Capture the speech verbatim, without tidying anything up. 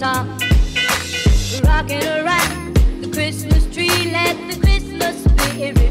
song, rocking around the Christmas tree. Let the Christmas spirit